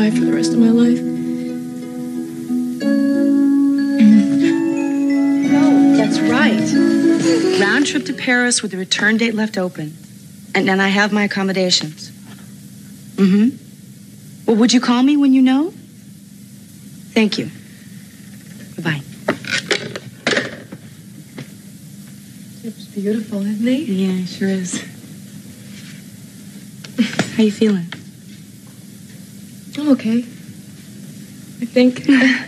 cry for the rest of my life. No, that's right. Round trip to Paris with the return date left open. And then I have my accommodations. Well, would you call me when you know? Thank you. Bye-bye. Chip's beautiful, isn't he? Yeah, he sure is. How you feeling? I'm okay. I think.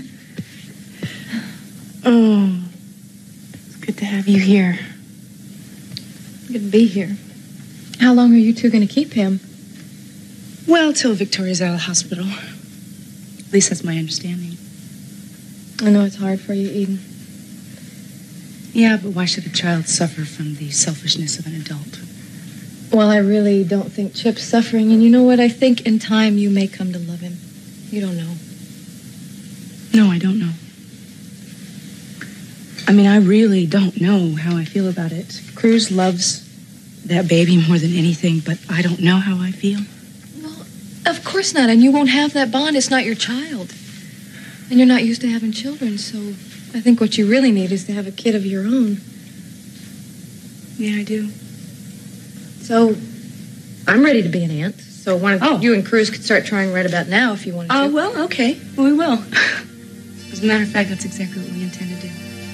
Oh, it's good to have you here. Good to be here. How long are you two going to keep him? Well, till Victoria's out of the hospital. At least that's my understanding. I know it's hard for you, Eden. Yeah, but why should a child suffer from the selfishness of an adult? Well, I really don't think Chip's suffering, and you know what? I think in time you may come to love him. You don't know. No, I don't know. I mean, I really don't know how I feel about it. Cruz loves that baby more than anything, but I don't know how I feel. Well, of course not, and you won't have that bond. It's not your child. And you're not used to having children, so I think what you really need is to have a kid of your own. Yeah, I do. So, I'm ready to be an aunt. So you and Cruz could start trying right about now if you wanted to. Oh, well, okay. Well, we will. As a matter of fact, that's exactly what we intend to do.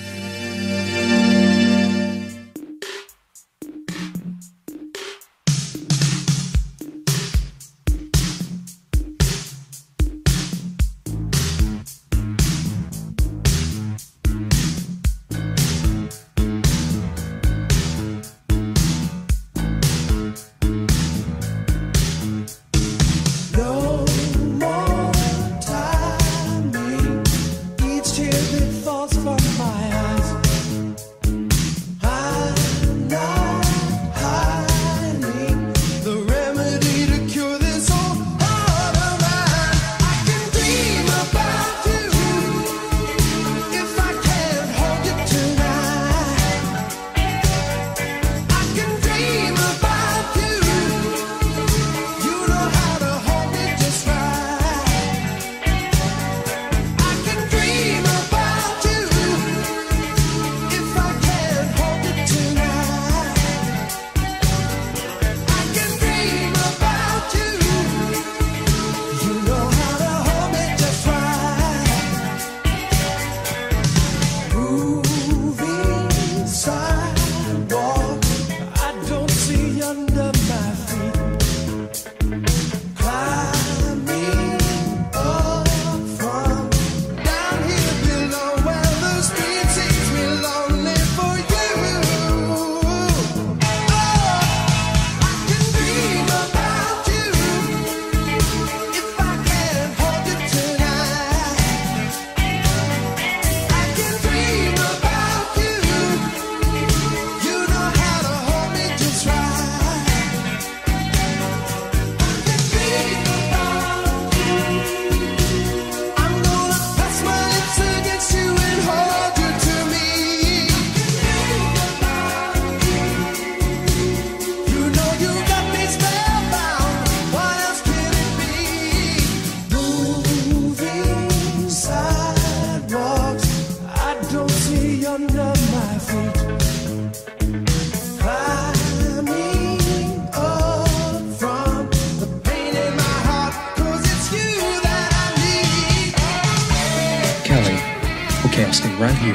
Okay, I'll stay right here.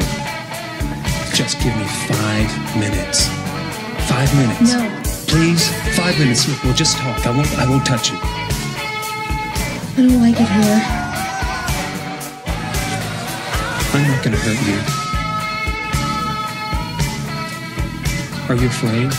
Just give me 5 minutes. 5 minutes. No. Please, 5 minutes. Look, we'll just talk. I won't touch you. I don't like it here. I'm not gonna hurt you. Are you afraid?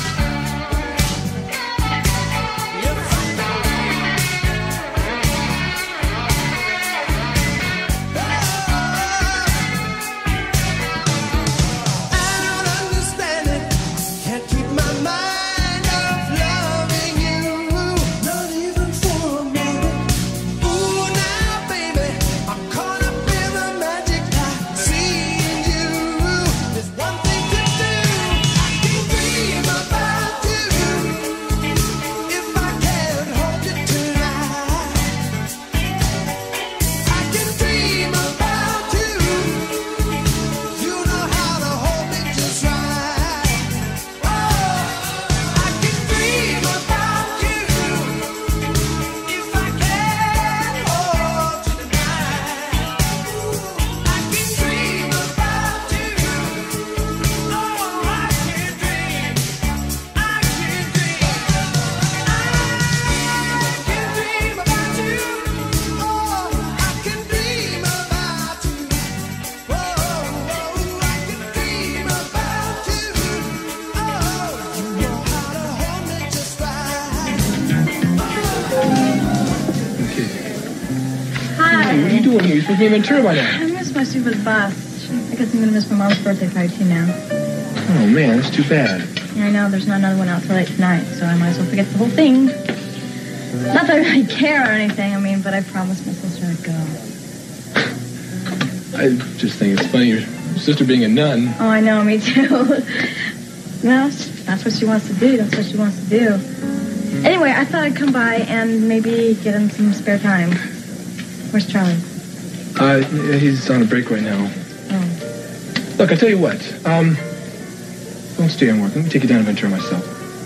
About doing here? You're supposed to be in Ventura by now. I miss my stupid bus. I guess I'm going to miss my mom's birthday party, too, now. Oh, man, that's too bad. Yeah, I know. There's not another one out till late tonight, so I might as well forget the whole thing. Not that I really care or anything, I mean, but I promised my sister I'd go. I just think it's funny, your sister being a nun. Oh, I know, me too. Well, that's what she wants to do. That's what she wants to do. Anyway, I thought I'd come by and maybe get him some spare time. Where's Charlie? He's on a break right now. Oh. Look, I tell you what. Don't stay and work. Let me take you down to Ventura myself.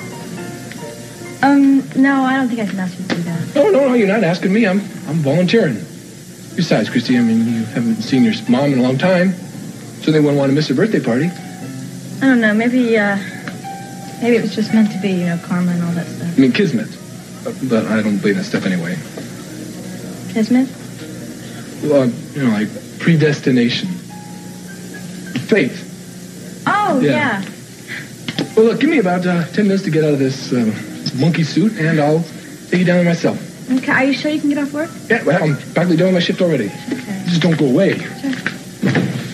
No, I don't think I can ask you to do that. No, you're not asking me. I'm volunteering. Besides, Christy, I mean, you haven't seen your mom in a long time. So they wouldn't want to miss her birthday party. I don't know. Maybe it was just meant to be, karma and all that stuff. I mean, kismet. But I don't believe that stuff anyway. Kismet? Well, like predestination. Faith. Oh, yeah. Well, look, give me about 10 minutes to get out of this monkey suit, and I'll take you down there myself. Okay, are you sure you can get off work? Yeah, well, I'm practically done with my shift already. Okay. Just don't go away. Sure.